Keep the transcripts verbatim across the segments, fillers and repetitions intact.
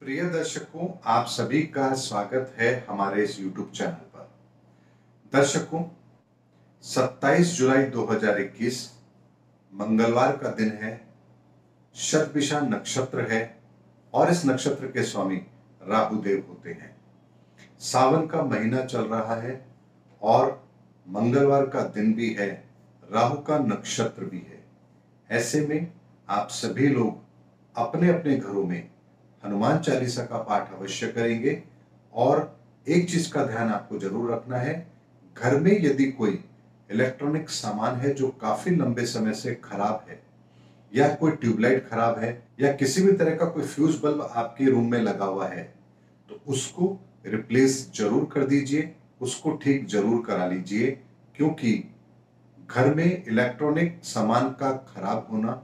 प्रिय दर्शकों, आप सभी का स्वागत है हमारे इस यूट्यूब चैनल पर। दर्शकों, सत्ताईस जुलाई दो हज़ार इक्कीस मंगलवार का दिन है। शतभिषा नक्षत्र है और इस नक्षत्र के स्वामी राहु देव होते हैं। सावन का महीना चल रहा है और मंगलवार का दिन भी है, राहु का नक्षत्र भी है। ऐसे में आप सभी लोग अपने अपने घरों में हनुमान चालीसा का पाठ अवश्य करेंगे। और एक चीज का ध्यान आपको जरूर रखना है, घर में यदि कोई इलेक्ट्रॉनिक सामान है जो काफी लंबे समय से खराब है, या कोई ट्यूबलाइट खराब है, या किसी भी तरह का कोई फ्यूज बल्ब आपके रूम में लगा हुआ है, तो उसको रिप्लेस जरूर कर दीजिए, उसको ठीक जरूर करा लीजिए। क्योंकि घर में इलेक्ट्रॉनिक सामान का खराब होना,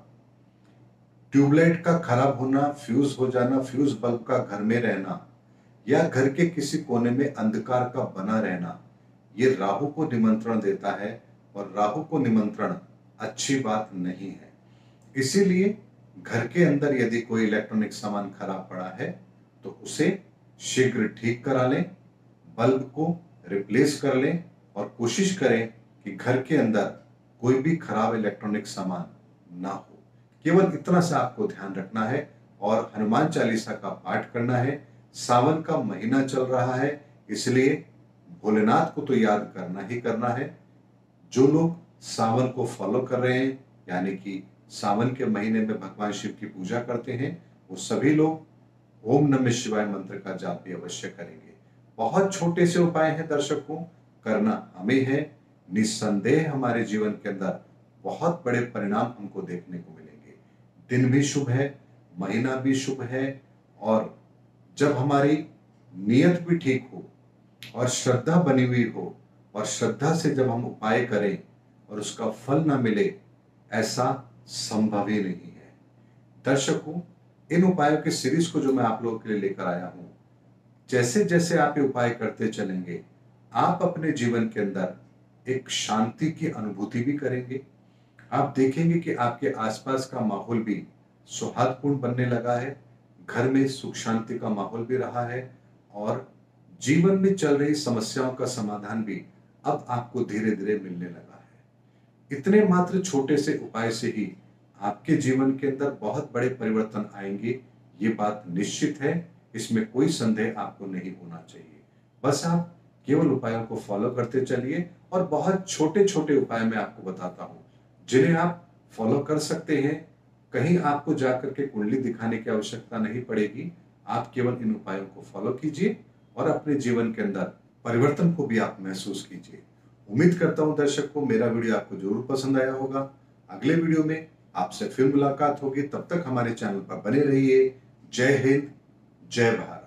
ट्यूबलाइट का खराब होना, फ्यूज हो जाना, फ्यूज बल्ब का घर में रहना, या घर के किसी कोने में अंधकार का बना रहना, ये राहु को निमंत्रण देता है और राहु को निमंत्रण अच्छी बात नहीं है। इसीलिए घर के अंदर यदि कोई इलेक्ट्रॉनिक सामान खराब पड़ा है तो उसे शीघ्र ठीक करा लें, बल्ब को रिप्लेस कर लें और कोशिश करें कि घर के अंदर कोई भी खराब इलेक्ट्रॉनिक सामान ना हो। केवल इतना सा आपको ध्यान रखना है और हनुमान चालीसा का पाठ करना है। सावन का महीना चल रहा है, इसलिए भोलेनाथ को तो याद करना ही करना है। जो लोग सावन को फॉलो कर रहे हैं, यानी कि सावन के महीने में भगवान शिव की पूजा करते हैं, वो सभी लोग ओम नमः शिवाय मंत्र का जाप भी अवश्य करेंगे। बहुत छोटे से उपाय हैं दर्शकों, करना हमें है। निस्संदेह हमारे जीवन के अंदर बहुत बड़े परिणाम हमको देखने को मिलेंगे। दिन भी शुभ है, महीना भी शुभ है, और जब हमारी नियत भी ठीक हो और श्रद्धा बनी हुई हो, और श्रद्धा से जब हम उपाय करें और उसका फल ना मिले, ऐसा संभव ही नहीं है। दर्शकों, इन उपायों के सीरीज को जो मैं आप लोगों के लिए लेकर आया हूं, जैसे जैसे आप ये उपाय करते चलेंगे, आप अपने जीवन के अंदर एक शांति की अनुभूति भी करेंगे। आप देखेंगे कि आपके आसपास का माहौल भी सौहार्दपूर्ण बनने लगा है, घर में सुख शांति का माहौल भी रहा है, और जीवन में चल रही समस्याओं का समाधान भी अब आपको धीरे धीरे मिलने लगा है। इतने मात्र छोटे से उपाय से ही आपके जीवन के अंदर बहुत बड़े परिवर्तन आएंगे, ये बात निश्चित है, इसमें कोई संदेह आपको नहीं होना चाहिए। बस आप केवल उपायों को फॉलो करते चलिए, और बहुत छोटे छोटे उपाय मैं आपको बताता हूं जिन्हें आप फॉलो कर सकते हैं। कहीं आपको जाकर के कुंडली दिखाने की आवश्यकता नहीं पड़ेगी। आप केवल इन उपायों को फॉलो कीजिए और अपने जीवन के अंदर परिवर्तन को भी आप महसूस कीजिए। उम्मीद करता हूं दर्शकों, मेरा वीडियो आपको जरूर पसंद आया होगा। अगले वीडियो में आपसे फिर मुलाकात होगी, तब तक हमारे चैनल पर बने रहिए। जय हिंद, जय भारत।